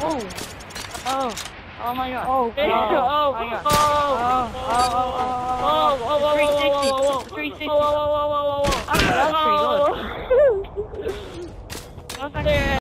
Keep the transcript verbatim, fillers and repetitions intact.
Oh. Oh. Oh my god. Oh, oh, oh, my god. oh, Oh, oh, oh, oh, oh, three sixty, oh, oh, three sixty. oh, oh, oh, oh, oh, oh, oh. That was pretty good. That was actually